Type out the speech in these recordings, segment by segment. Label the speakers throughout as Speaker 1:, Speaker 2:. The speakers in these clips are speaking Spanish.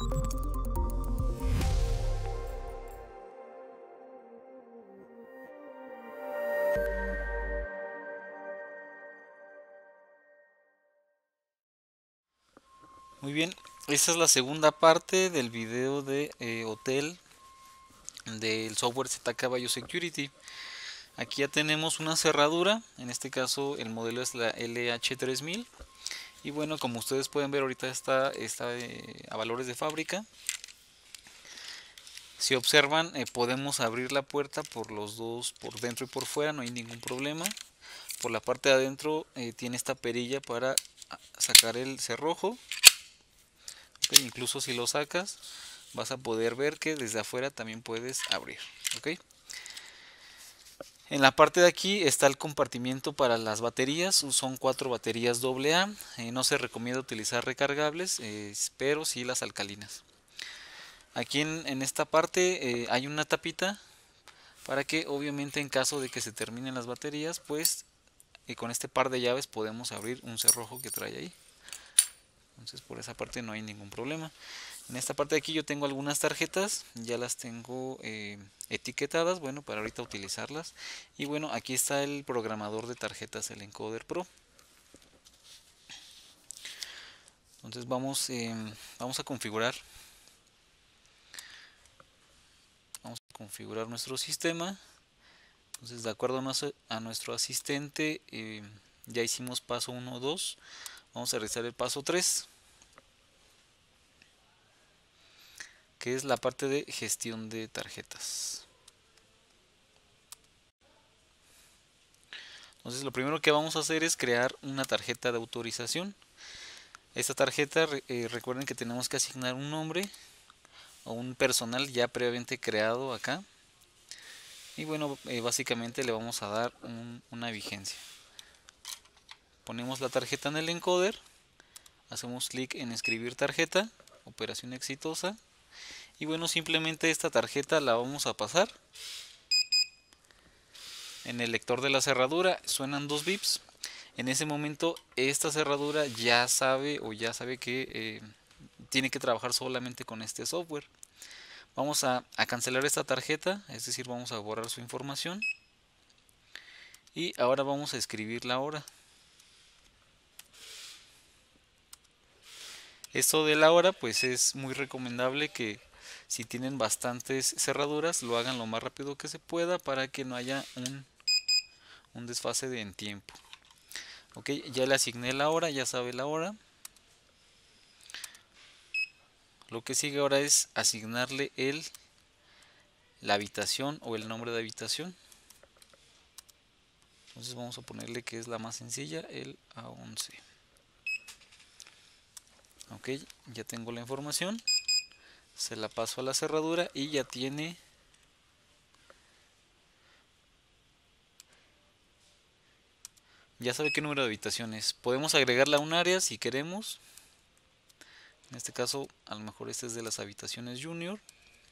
Speaker 1: Muy bien, esta es la segunda parte del video de hotel del software ZK Biosecurity. Aquí ya tenemos una cerradura, en este caso el modelo es la LH3000. Y bueno, como ustedes pueden ver, ahorita está a valores de fábrica. Si observan, podemos abrir la puerta por los dos, por dentro y por fuera, no hay ningún problema. Por la parte de adentro tiene esta perilla para sacar el cerrojo. Okay, incluso si lo sacas, vas a poder ver que desde afuera también puedes abrir. Okay. En la parte de aquí está el compartimiento para las baterías, son 4 baterías AA. No se recomienda utilizar recargables, pero sí las alcalinas. Aquí en esta parte hay una tapita para que obviamente en caso de que se terminen las baterías, pues con este par de llaves podemos abrir un cerrojo que trae ahí. Entonces por esa parte no hay ningún problema. En esta parte de aquí yo tengo algunas tarjetas, ya las tengo etiquetadas, bueno, para ahorita utilizarlas. Y bueno, aquí está el programador de tarjetas, el Encoder Pro. Entonces vamos a configurar nuestro sistema. Entonces, de acuerdo a nuestro asistente, ya hicimos paso 1 o 2. Vamos a realizar el paso 3, que es la parte de gestión de tarjetas. Entonces, lo primero que vamos a hacer es crear una tarjeta de autorización. Esta tarjeta, recuerden que tenemos que asignar un nombre o un personal ya previamente creado acá. Y bueno, básicamente le vamos a dar una vigencia. Ponemos la tarjeta en el encoder, hacemos clic en escribir tarjeta, operación exitosa. Y bueno, simplemente esta tarjeta la vamos a pasar. En el lector de la cerradura suenan 2 bips. En ese momento esta cerradura ya sabe que tiene que trabajar solamente con este software. Vamos a cancelar esta tarjeta, es decir, vamos a borrar su información. Y ahora vamos a escribir la hora. Esto de la hora, pues es muy recomendable que si tienen bastantes cerraduras lo hagan lo más rápido que se pueda para que no haya un desfase en tiempo. Ok, ya le asigné la hora, ya sabe la hora. Lo que sigue ahora es asignarle la habitación o el nombre de habitación. Entonces vamos a ponerle que es la más sencilla, el A11. Ok, ya tengo la información. Se la paso a la cerradura y ya tiene ya sabe qué número de habitaciones. Podemos agregarla a un área si queremos. En este caso, a lo mejor este es de las habitaciones junior.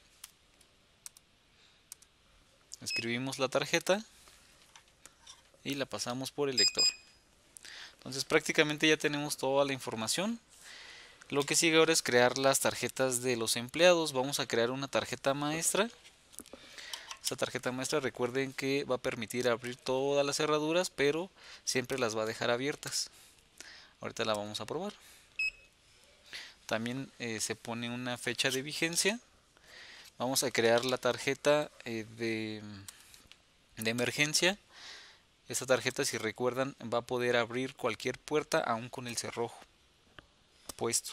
Speaker 1: Escribimos la tarjeta y la pasamos por el lector. Entonces prácticamente ya tenemos toda la información. Lo que sigue ahora es crear las tarjetas de los empleados. Vamos a crear una tarjeta maestra. Esta tarjeta maestra, recuerden que va a permitir abrir todas las cerraduras, pero siempre las va a dejar abiertas. Ahorita la vamos a probar. También se pone una fecha de vigencia. Vamos a crear la tarjeta de emergencia. Esta tarjeta, si recuerdan, va a poder abrir cualquier puerta aún con el cerrojo puesto.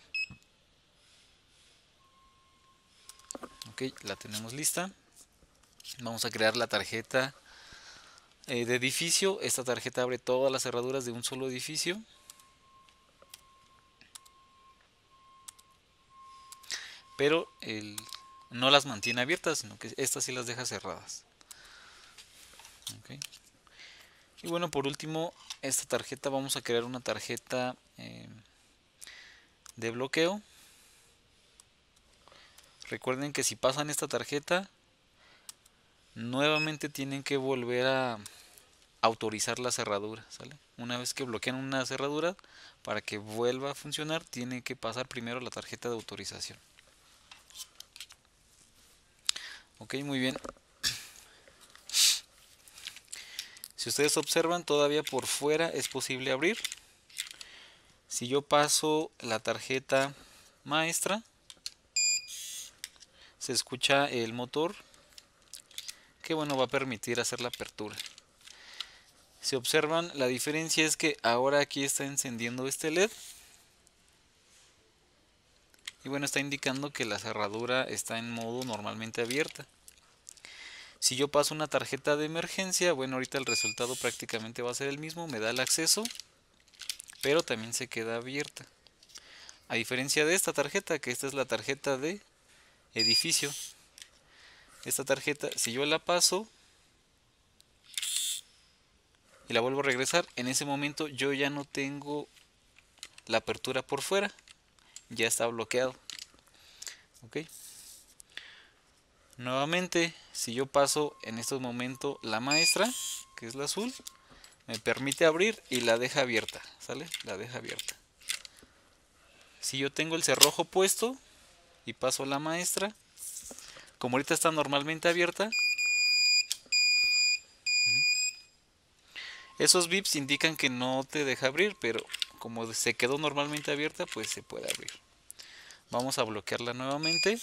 Speaker 1: Ok, la tenemos lista. Vamos a crear la tarjeta de edificio. Esta tarjeta abre todas las cerraduras de un solo edificio. Pero no las mantiene abiertas, sino que estas sí las deja cerradas. Okay. Y bueno, por último, esta tarjeta vamos a crear una tarjeta de bloqueo. Recuerden que si pasan esta tarjeta, nuevamente tienen que volver a autorizar la cerradura, ¿sale? Una vez que bloquean una cerradura, para que vuelva a funcionar, tiene que pasar primero la tarjeta de autorización. Ok, muy bien. Si ustedes observan, todavía por fuera es posible abrir. Si yo paso la tarjeta maestra, se escucha el motor, que bueno, va a permitir hacer la apertura. Si observan, la diferencia es que ahora aquí está encendiendo este LED. Y bueno, está indicando que la cerradura está en modo normalmente abierta. Si yo paso una tarjeta de emergencia, bueno, ahorita el resultado prácticamente va a ser el mismo, me da el acceso, pero también se queda abierta. A diferencia de esta tarjeta, que esta es la tarjeta de edificio. Esta tarjeta, si yo la paso y la vuelvo a regresar, en ese momento yo ya no tengo la apertura por fuera, ya está bloqueado. Ok. Nuevamente, si yo paso en estos momentos la maestra, que es la azul, me permite abrir y la deja abierta, ¿sale? La deja abierta. Si yo tengo el cerrojo puesto y paso la maestra, como ahorita está normalmente abierta, esos bips indican que no te deja abrir, pero como se quedó normalmente abierta, pues se puede abrir. Vamos a bloquearla nuevamente.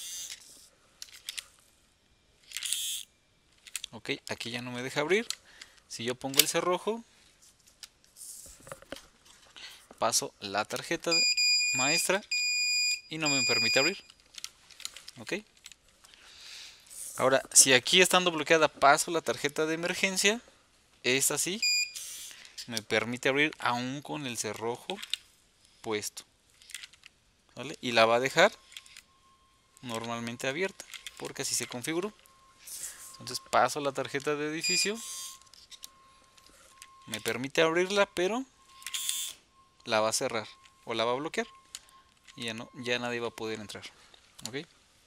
Speaker 1: Ok, aquí ya no me deja abrir. Si yo pongo el cerrojo, paso la tarjeta maestra y no me permite abrir. Ok. Ahora, si aquí estando bloqueada paso la tarjeta de emergencia, es así, me permite abrir aún con el cerrojo puesto, ¿vale? Y la va a dejar normalmente abierta, porque así se configuró. Entonces paso la tarjeta de edificio, me permite abrirla, pero la va a cerrar o la va a bloquear y ya nadie va a poder entrar. ¿Ok?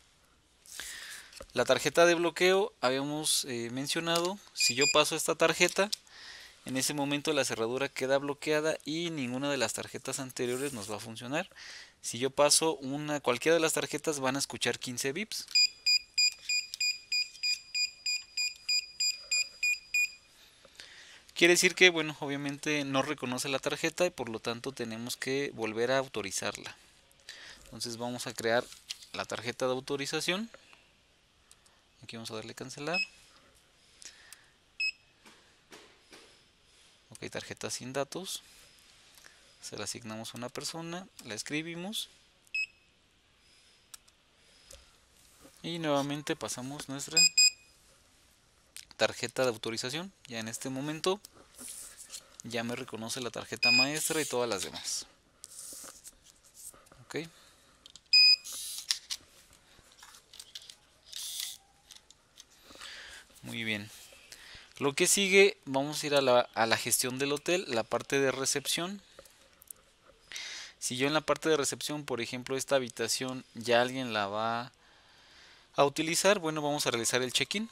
Speaker 1: La tarjeta de bloqueo habíamos mencionado, si yo paso esta tarjeta, en ese momento la cerradura queda bloqueada y ninguna de las tarjetas anteriores nos va a funcionar. Si yo paso cualquiera de las tarjetas van a escuchar 15 bips. Quiere decir que, bueno, obviamente no reconoce la tarjeta y por lo tanto tenemos que volver a autorizarla. Entonces vamos a crear la tarjeta de autorización. Aquí vamos a darle cancelar. Ok, tarjeta sin datos. Se la asignamos a una persona, la escribimos. Y nuevamente pasamos nuestra tarjeta de autorización. Ya en este momento ya me reconoce la tarjeta maestra y todas las demás. Ok. Muy bien. Lo que sigue, vamos a ir a la gestión del hotel, la parte de recepción. Si yo en la parte de recepción, por ejemplo, esta habitación ya alguien la va a utilizar, bueno, vamos a realizar el check-in.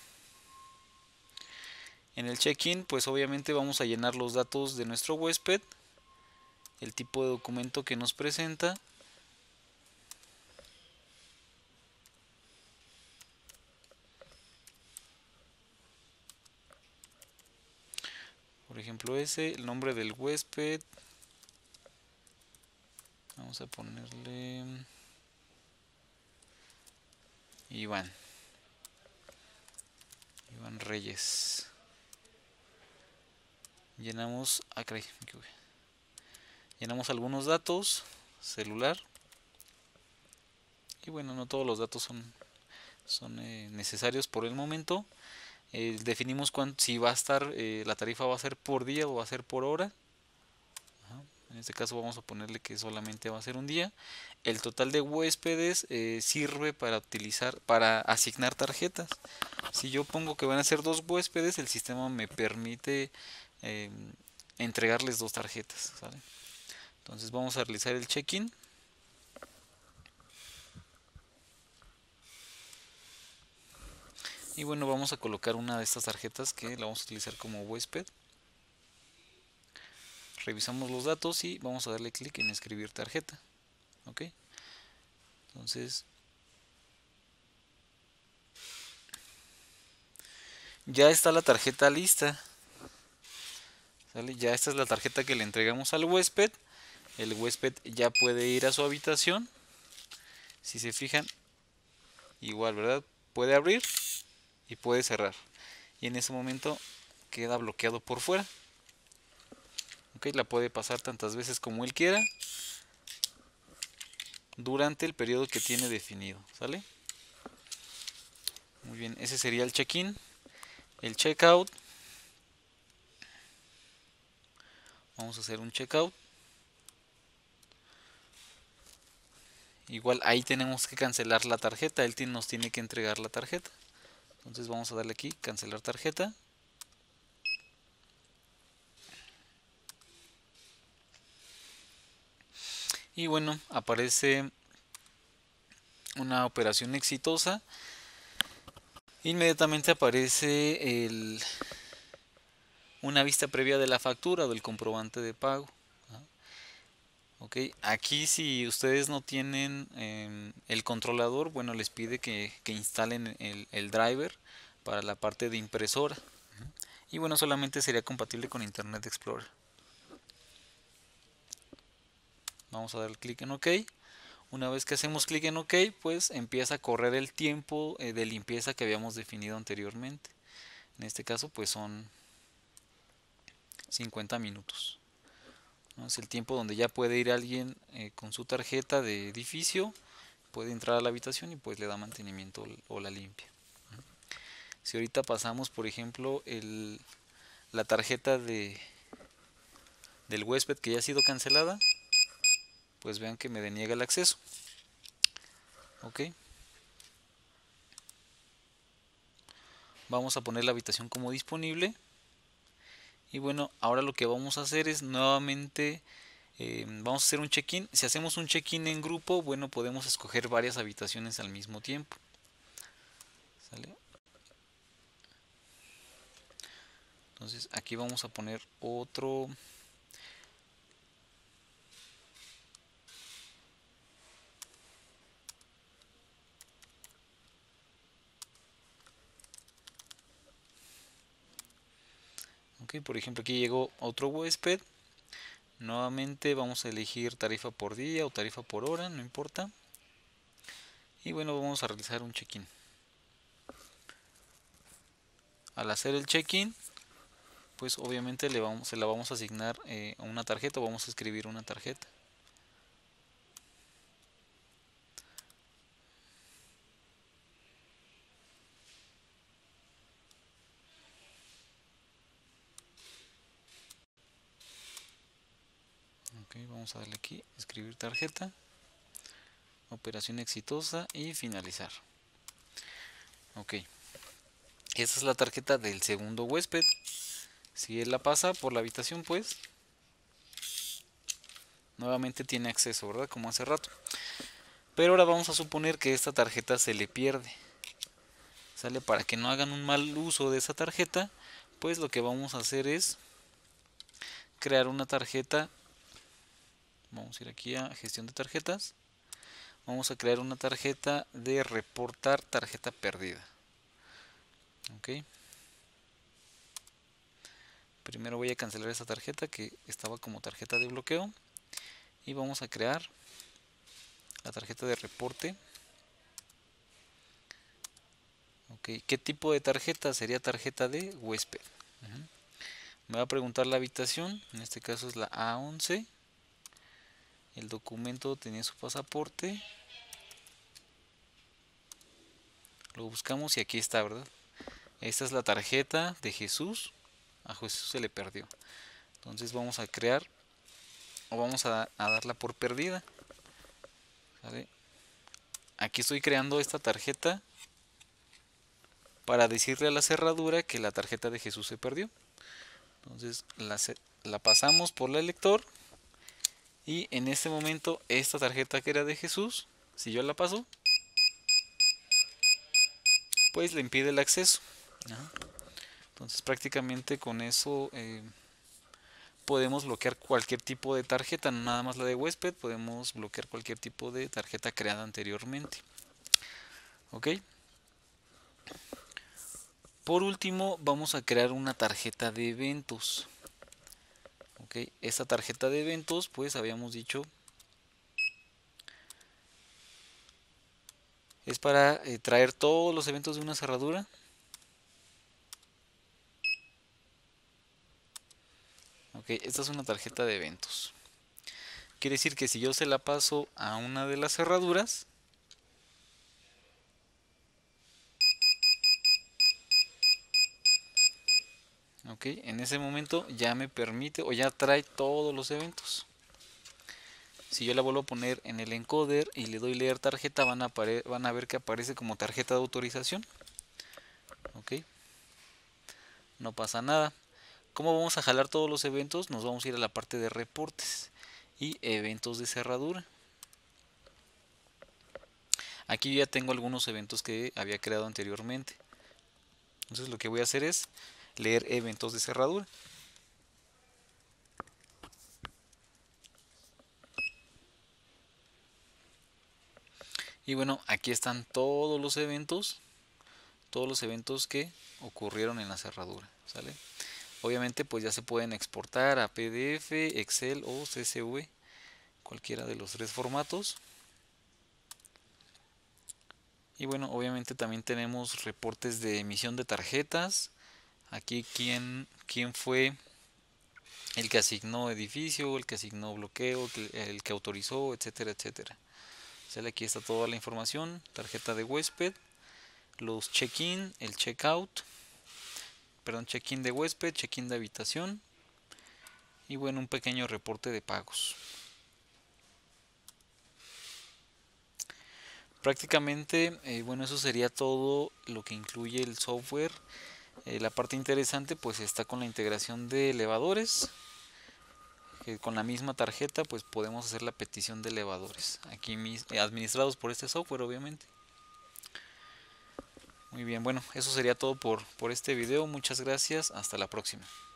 Speaker 1: En el check-in, pues obviamente vamos a llenar los datos de nuestro huésped, el tipo de documento que nos presenta, por ejemplo el nombre del huésped, vamos a ponerle Iván Reyes. Llenamos, llenamos algunos datos, celular, y bueno, no todos los datos son necesarios por el momento. Definimos si va a estar, la tarifa va a ser por día o va a ser por hora. Ajá. En este caso vamos a ponerle que solamente va a ser un día. El total de huéspedes sirve para asignar tarjetas. Si yo pongo que van a ser 2 huéspedes, el sistema me permite eh, entregarles 2 tarjetas, ¿sale? Entonces vamos a realizar el check-in. Y bueno, vamos a colocar una de estas tarjetas que la vamos a utilizar como huésped. revisamos los datos y vamos a darle clic en escribir tarjeta. Ok, entonces ya está la tarjeta lista. ¿Sale? Ya esta es la tarjeta que le entregamos al huésped. El huésped ya puede ir a su habitación. Si se fijan, igual, ¿verdad? Puede abrir y puede cerrar. Y en ese momento queda bloqueado por fuera. Ok, la puede pasar tantas veces como él quiera durante el periodo que tiene definido. ¿Sale? Muy bien, ese sería el check-in. El check-out. Vamos a hacer un check-out. Igual ahí tenemos que cancelar la tarjeta. Él nos tiene que entregar la tarjeta. Entonces vamos a darle aquí, cancelar tarjeta. Y bueno, aparece una operación exitosa. Inmediatamente aparece una vista previa de la factura o del comprobante de pago. Ok, aquí si ustedes no tienen el controlador, bueno, les pide que instalen el driver para la parte de impresora. Y bueno, solamente sería compatible con Internet Explorer. Vamos a dar clic en OK. Una vez que hacemos clic en OK, pues empieza a correr el tiempo de limpieza que habíamos definido anteriormente. En este caso, pues son 50 minutos. ¿No? Es el tiempo donde ya puede ir alguien con su tarjeta de edificio, puede entrar a la habitación y pues le da mantenimiento o la limpia. Si ahorita pasamos, por ejemplo, la tarjeta del huésped que ya ha sido cancelada, pues vean que me deniega el acceso. Ok. Vamos a poner la habitación como disponible. Y bueno, ahora lo que vamos a hacer es nuevamente, vamos a hacer un check-in. Si hacemos un check-in en grupo, bueno, podemos escoger varias habitaciones al mismo tiempo. ¿Sale? Entonces aquí vamos a poner otro. Ok, por ejemplo aquí llegó otro huésped. Nuevamente vamos a elegir tarifa por día o tarifa por hora, no importa. Y bueno, vamos a realizar un check-in. Al hacer el check-in, pues obviamente se la vamos a asignar a una tarjeta o vamos a escribir una tarjeta. Ok, vamos a darle aquí, escribir tarjeta, operación exitosa y finalizar. Ok, esa es la tarjeta del segundo huésped. Si él la pasa por la habitación, pues nuevamente tiene acceso, ¿verdad? Como hace rato. Pero ahora vamos a suponer que esta tarjeta se le pierde. ¿Sale? Para que no hagan un mal uso de esa tarjeta, pues lo que vamos a hacer es crear una tarjeta. Vamos a ir aquí a gestión de tarjetas. Vamos a crear una tarjeta de reportar tarjeta perdida. Ok. Primero voy a cancelar esa tarjeta que estaba como tarjeta de bloqueo. Y vamos a crear la tarjeta de reporte. Ok. ¿Qué tipo de tarjeta? Sería tarjeta de huésped. Me va a preguntar la habitación. En este caso es la A11. El documento tenía su pasaporte. Lo buscamos y aquí está, ¿verdad? Esta es la tarjeta de Jesús. A Jesús se le perdió. Entonces vamos a crear o vamos a darla por perdida. ¿Sale? Aquí estoy creando esta tarjeta para decirle a la cerradura que la tarjeta de Jesús se perdió. Entonces la pasamos por el lector y en este momento esta tarjeta que era de Jesús, si yo la paso, pues le impide el acceso. Entonces prácticamente con eso podemos bloquear cualquier tipo de tarjeta, no nada más la de huésped, podemos bloquear cualquier tipo de tarjeta creada anteriormente. Ok. Por último, vamos a crear una tarjeta de eventos. Ok, esta tarjeta de eventos, pues habíamos dicho, es para traer todos los eventos de una cerradura. Ok, esta es una tarjeta de eventos. Quiere decir que si yo se la paso a una de las cerraduras, ok, en ese momento ya me permite o ya trae todos los eventos. Si yo la vuelvo a poner en el encoder y le doy leer tarjeta, van a ver que aparece como tarjeta de autorización. Ok, no pasa nada. ¿Cómo vamos a jalar todos los eventos? Nos vamos a ir a la parte de reportes y eventos de cerradura. Aquí ya tengo algunos eventos que había creado anteriormente. Entonces lo que voy a hacer es leer eventos de cerradura. Y bueno, aquí están todos los eventos que ocurrieron en la cerradura, ¿sale? Obviamente pues ya se pueden exportar a PDF, Excel o CSV, cualquiera de los tres formatos. Y bueno, obviamente también tenemos reportes de emisión de tarjetas. Aquí quién fue el que asignó edificio, el que asignó bloqueo, el que autorizó, etcétera, etcétera. ¿Sale? Aquí está toda la información, tarjeta de huésped, los check-in, el check-out, perdón, check-in de huésped, check-in de habitación y bueno, un pequeño reporte de pagos. Prácticamente, bueno, eso sería todo lo que incluye el software. La parte interesante pues está con la integración de elevadores, que con la misma tarjeta pues podemos hacer la petición de elevadores, aquí administrados por este software obviamente. Muy bien, bueno, eso sería todo por este video. Muchas gracias, hasta la próxima.